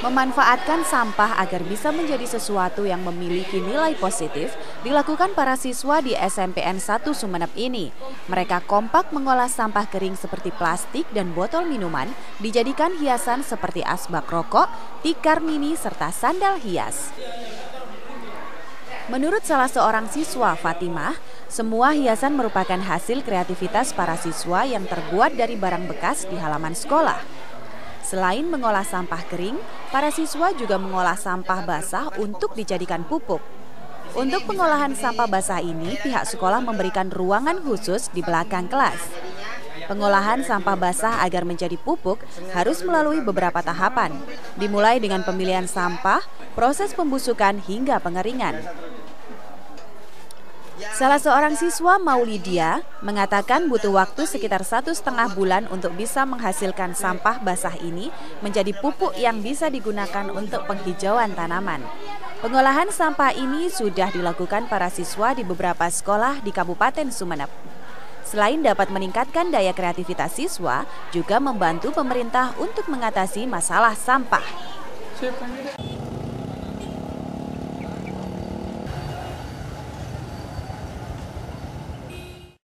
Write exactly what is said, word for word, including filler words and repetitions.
Memanfaatkan sampah agar bisa menjadi sesuatu yang memiliki nilai positif dilakukan para siswa di S M P N satu Sumeneb ini. Mereka kompak mengolah sampah kering seperti plastik dan botol minuman dijadikan hiasan seperti asbak rokok, tikar mini, serta sandal hias. Menurut salah seorang siswa, Fatimah, semua hiasan merupakan hasil kreativitas para siswa yang terbuat dari barang bekas di halaman sekolah. Selain mengolah sampah kering, para siswa juga mengolah sampah basah untuk dijadikan pupuk. Untuk pengolahan sampah basah ini, pihak sekolah memberikan ruangan khusus di belakang kelas. Pengolahan sampah basah agar menjadi pupuk harus melalui beberapa tahapan, dimulai dengan pemilihan sampah, proses pembusukan hingga pengeringan. Salah seorang siswa, Maulidia, mengatakan butuh waktu sekitar satu setengah bulan untuk bisa menghasilkan sampah basah ini menjadi pupuk yang bisa digunakan untuk penghijauan tanaman. Pengolahan sampah ini sudah dilakukan para siswa di beberapa sekolah di Kabupaten Sumeneb. Selain dapat meningkatkan daya kreativitas siswa, juga membantu pemerintah untuk mengatasi masalah sampah.